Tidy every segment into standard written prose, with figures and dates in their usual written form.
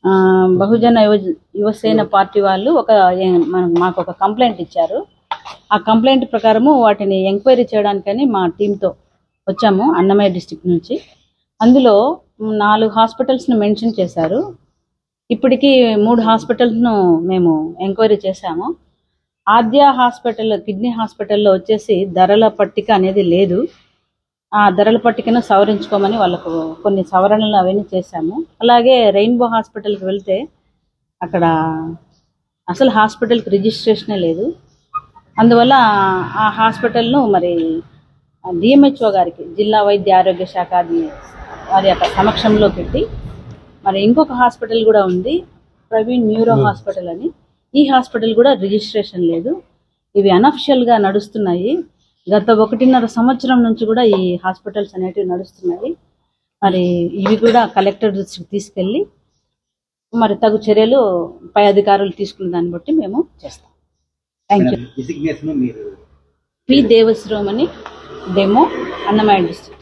బహుజన Yuvasena party వాళ్ళు మాకు ఒక కంప్లైంట్ ఇచ్చారు. ఆ కంప్లైంట్ ప్రకారము వాటిని ఎంక్వైరీ చేయడానికని మా టీంతో వచ్చాము అన్నమయ్య డిస్ట్రిక్ట్ నుంచి. అందులో 4 హాస్పిటల్స్ను మెన్షన్ చేశారు. ఇప్పటికీ 3 హాస్పిటల్స్ను మేము ఎంక్వైరీ చేశాము. ఆద్య హాస్పిటల్, కిడ్నీ హాస్పిటల్లో వచ్చేసి ధరల పట్టిక అనేది లేదు. ఆ ధరల పట్టికను సవరించుకోమని వాళ్ళకు కొన్ని సవరణలు అవన్నీ చేశాము. అలాగే రెయిన్బో హాస్పిటల్కి వెళ్తే అక్కడ అసలు హాస్పిటల్కి రిజిస్ట్రేషనే లేదు. అందువల్ల ఆ హాస్పిటల్ను మరి డిఎంహెచ్ఓ గారికి, జిల్లా వైద్య ఆరోగ్య శాఖ వారి యొక్క సమక్షంలో పెట్టి, మరి ఇంకొక హాస్పిటల్ కూడా ఉంది, ప్రవీణ్ న్యూరో హాస్పిటల్ అని. ఈ హాస్పిటల్ కూడా రిజిస్ట్రేషన్ లేదు. ఇవి అనఫిషియల్గా నడుస్తున్నాయి. గత 1.5 సంవత్సరం నుంచి కూడా ఈ హాస్పిటల్స్ అనేటివి నడుస్తున్నాయి. మరి ఇవి కూడా కలెక్టర్ దృష్టికి తీసుకెళ్ళి మరి తగు చర్యలు పై అధికారులు తీసుకున్న దాన్ని బట్టి మేము చేస్తాం. Thank you. పి దేవశ్రోమ్ అని, డెమో, అన్నమయ్య డిస్ట్రిక్ట్.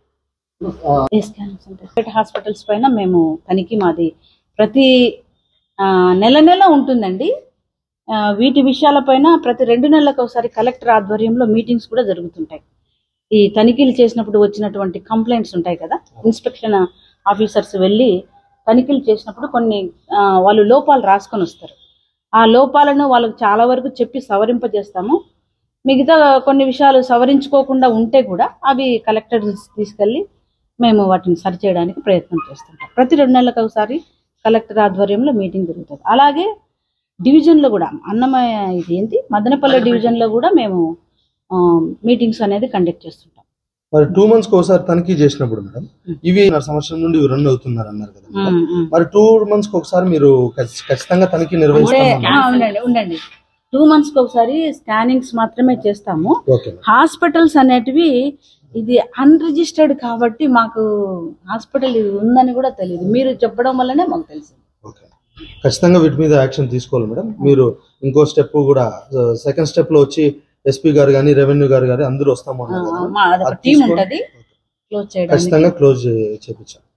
ప్రైవేట్ హాస్పిటల్స్ పైన మేము తనిఖీ మాది ప్రతి నెల ఉంటుందండి. వీటి విషయాలపైన ప్రతి 2 నెలలకు ఒకసారి కలెక్టర్ ఆధ్వర్యంలో మీటింగ్స్ కూడా జరుగుతుంటాయి. ఈ తనిఖీలు చేసినప్పుడు వచ్చినటువంటి కంప్లైంట్స్ ఉంటాయి కదా, ఇన్స్పెక్షన్ ఆఫీసర్స్ వెళ్ళి తనిఖీలు చేసినప్పుడు కొన్ని వాళ్ళు లోపాలు రాసుకొని వస్తారు. ఆ లోపాలను వాళ్ళకు చాలా వరకు చెప్పి సవరింపజేస్తాము. మిగతా కొన్ని విషయాలు సవరించుకోకుండా ఉంటే కూడా అవి కలెక్టర్ తీసుకెళ్ళి మేము వాటిని సరిచేయడానికి ప్రయత్నం చేస్తుంటాం. ప్రతి 2 నెలలకు ఒకసారి కలెక్టర్ ఆధ్వర్యంలో మీటింగ్ జరుగుతుంది. అలాగే డివిజన్లో కూడా అన్నమయ్య మదనపల్లి డివిజన్లో కూడా మేము మీటింగ్స్ అనేది కండక్ట్ చేస్తుంటాం. మరి 2 months ఒకసారి తనిఖీ చేసినప్పుడు మేడం, ఇవి సంవత్సరం నుండి రన్ అవుతున్నారు అన్నారు కదా, మరి 2 months ఒకసారి మీరు ఖచ్చితంగా తనిఖీ నిర్వహిస్తారు? ఉండండి, 2 months ఒకసారి స్కానింగ్స్ మాత్రమే చేస్తాము. హాస్పిటల్స్ అనేటివి ఇది అన్రిజిస్టర్డ్ కాబట్టి మాకు హాస్పిటల్ ఇది ఉందని కూడా తెలియదు. మీరు చెప్పడం వల్లనే మాకు తెలిసింది. ఖచ్చితంగా వీటి మీద యాక్షన్ తీసుకోవాలి మేడం. మీరు ఇంకో స్టెప్ కూడా, సెకండ్ స్టెప్ లో వచ్చి ఎస్పీ గారు కానీ, రెవెన్యూ గారు కానీ అందరూ వస్తాము, టీం ఉంటుంది, ఖచ్చితంగా క్లోజ్ చేయించాలి.